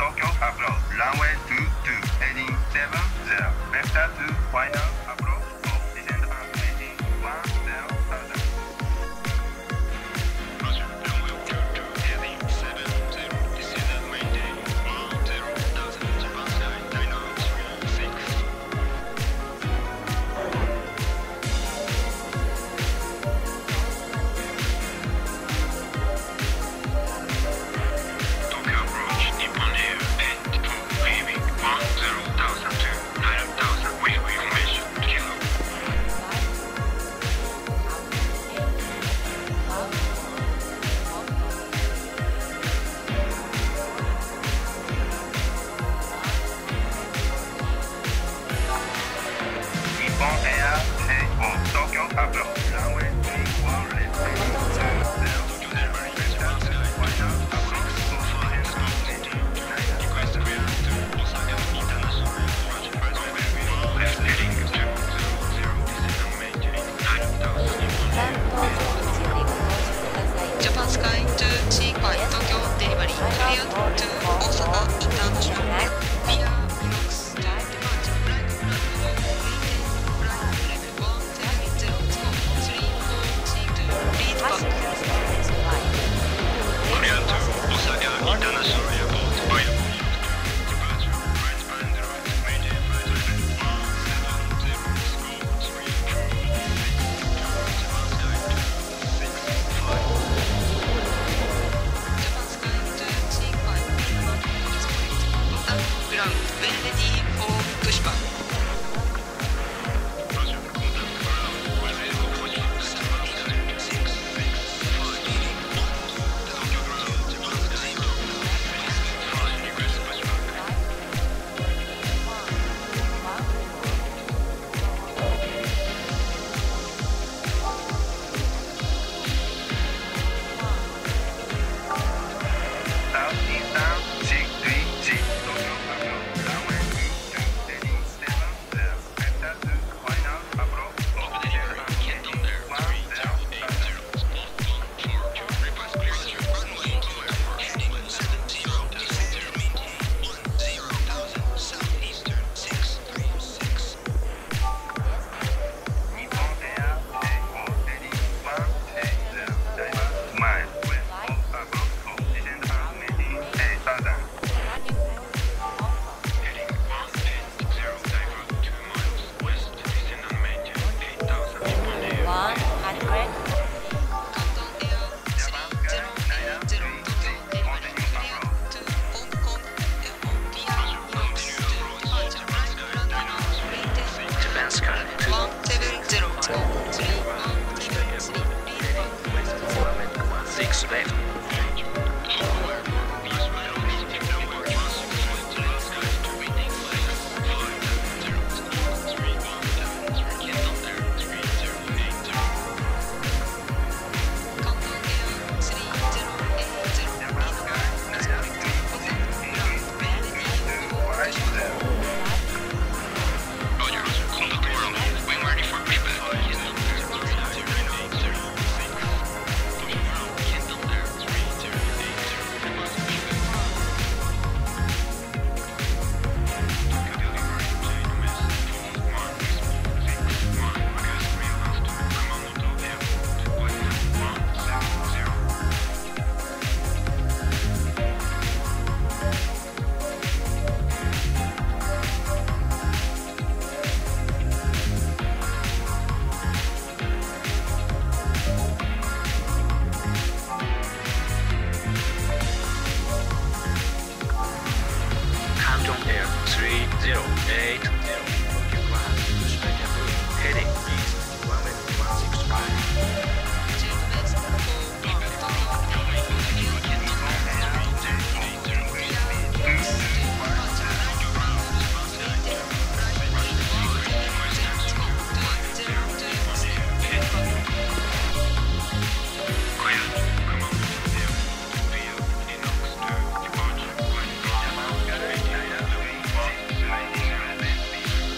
Tokyo approach, runway 22, heading 70, vector to final approach for descent and heading 10,000. Roger, runway 22, heading 70, descend and maintain 10,000, Japan sky, Dino 36. Tokyo approach, Nippon Air, and leaving 10,000 to 9,000 with information kilo. Nippon Air, Tokyo approach, runway 31, left, heading 20, Tokyo delivery, Japan sky, final approach for descent and heading 9,000. request clear to Osaka International. Roger, runway left heading 200, descend and maintain 9,000 Nippon Air. Japan Sky to C5 Tokyo delivery cleared to Osaka International via Linux to departure flight lead back. Clear to Osaka International Airport via departure right band right maintain flight level 170 score 3 Japan Sky to C5 ground when ready for pushback. Roger, contact ground when ready for pushback. Japan sky 665 leading 1 to Tokyo ground Japan sky 665 request pushback. Southeastern 630, Tokyo approach, runway 22, heading 70, vector to final approach for Over descent delivery, and Canton heading there 3080, 10,000. spot 142, request clear to runway 24, heading 70, descend maintain 10,000, southeastern 636. Nippon Air, heading 180, divert mile west of approach for descent and heading 8,000. Heading 180, divert 2 miles west, descend and maintain 8,000 Nippon Air. 関東エア3080 Tokyo delivery cleared to Hong Kong via Linux to departure flight runway maintain Japan sky 170 score 3173 lead back. 6 left. Canton Air 3080, Tokyo ground, pushback approved, heading east, runway 165. Clear, Kumamoto Airport via Linux to departure right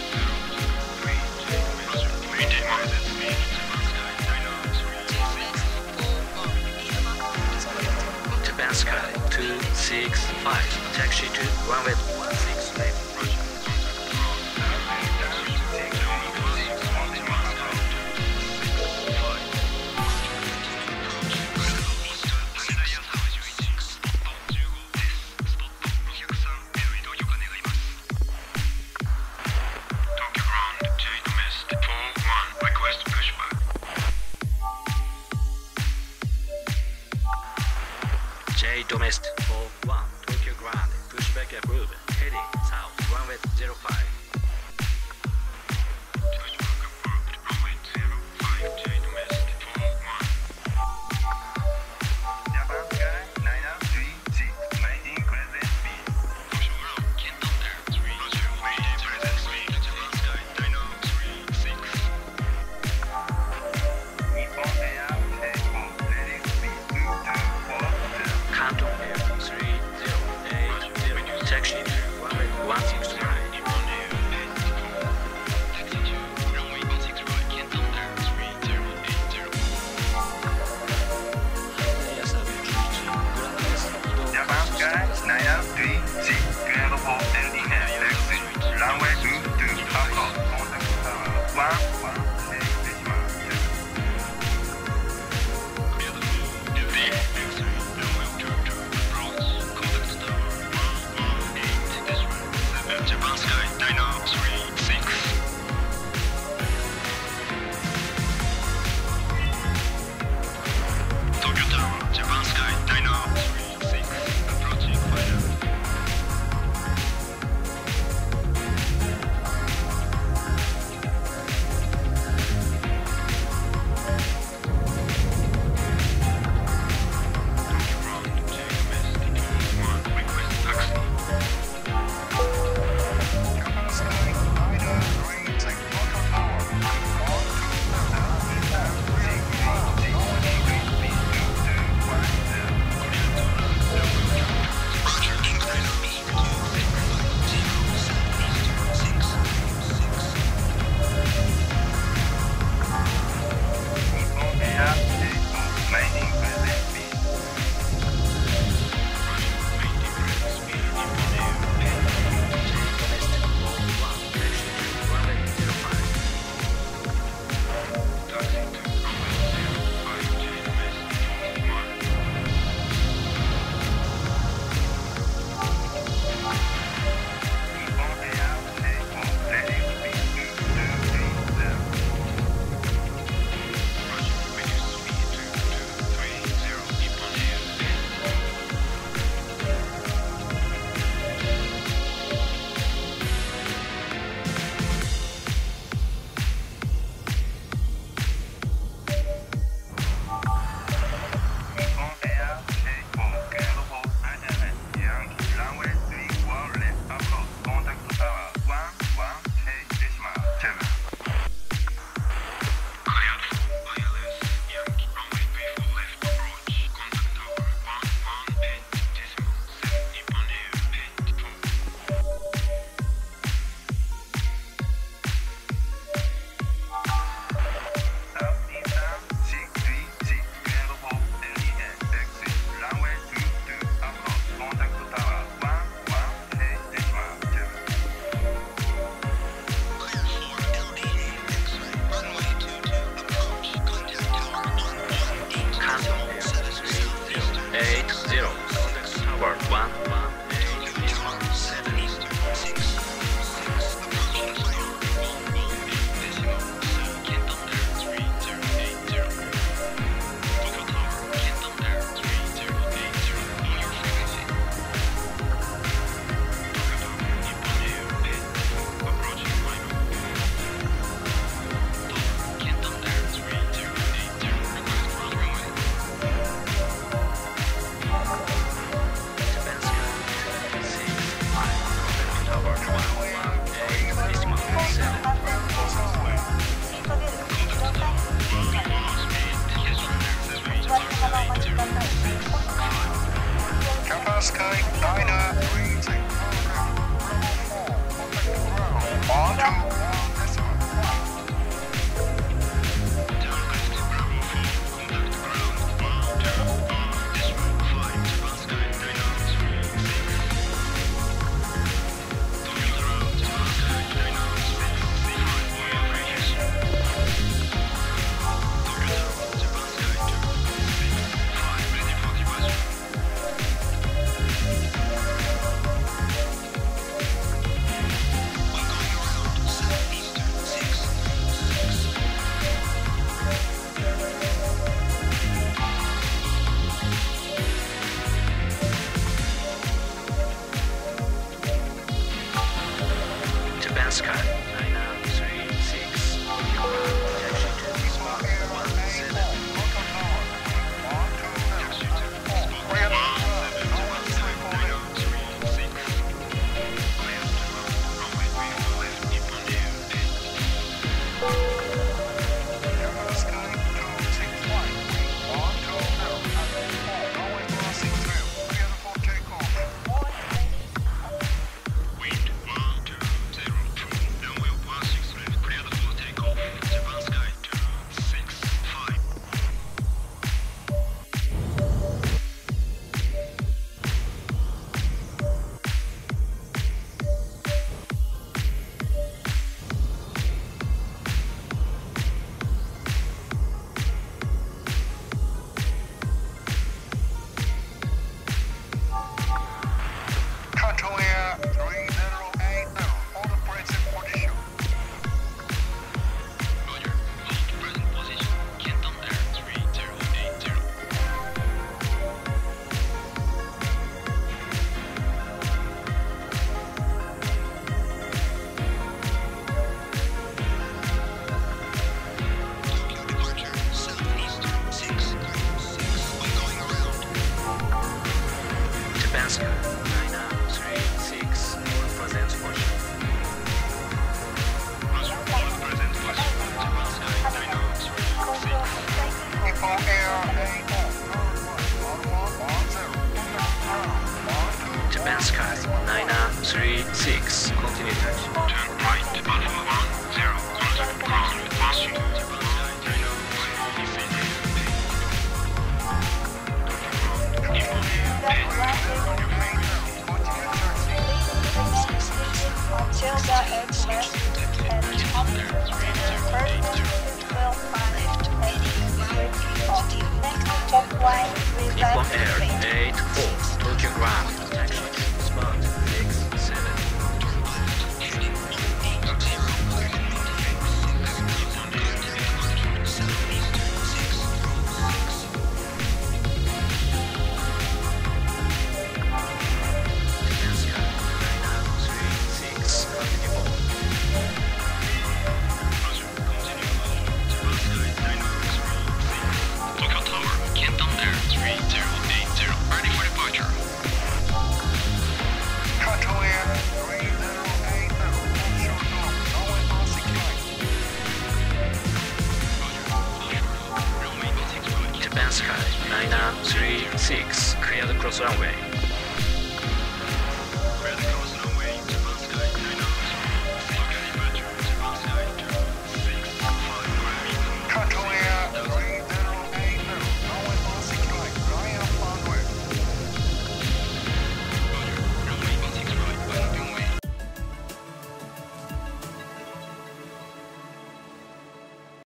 Taxi to runway 16 left. J Domestic 41, Tokyo Grand, pushback approved, heading south, runway 05. Japan Sky 936, maintain present speed. Nippon Air Seiko, ready speed 2240. Canton Air 3080, taxi to runway 169. Japan Sky 936, cleared for landing and taxi. Runway 22 approach, contact tower 116 decimal 7. Japan Sky Dino 36. Tokyo Tower, Japan Sky Dino 36, approaching final. Tokyo Ground, J Domestic 1, request taxi. Japan Sky 936, Tokyo Tower, control to Roger, incline speed 25076. Nippon Air Seiko, maintain present speed. Maintain present speed, Nippon Air. Taxi to runway 05, J Domestic 1. Nippon Air Seiko, ready speed 2230. Roger, reduce speed to 2230, Nippon Air. Nippon Air Seiko, cleared for Angeles, Yankee, runway 31 left approach, contact tower 118 decimal 7. Cleared for ILS, Yankee, runway 34 left approach, contact tower 118.7, Nippon Air 84. Southeastern 636, cleared for landing and taxi, runway 22 approach, contact tower 118 decimal 7. Cleared for LDA, X-ray, runway 22 approach, contact tower 118.7, Canton Air 3080, contact tower 118 decimal 7. Eastern 666, approaching tower 118.7, Canton Air 3080. Tokyo Tower, Canton Air 3080, on your frequency. Tokyo Tower, Nippon Air 84, approaching final. Canton Air 3080, request ground runway. Japan Sky 6, contact tower 118 decimal 7. Japan Sky 936, contact ground 121. Japan Sky 9936 Tokyo Ground, taxi to spot 17. Japan Sky 9936 all present motion. Japan Sky 9936 continue taxi. Turn right, Alpha 10, contact ground with Washington. Until the edge left and up to the first will find next top line Nippon reverse Air train. 84 Tokyo Ground, taxi spot 67. Japan Sky 9936 continue on. Tokyo Tower, Canton Air 3080, ready for departure. Japan Sky 9936 clear the cross runway.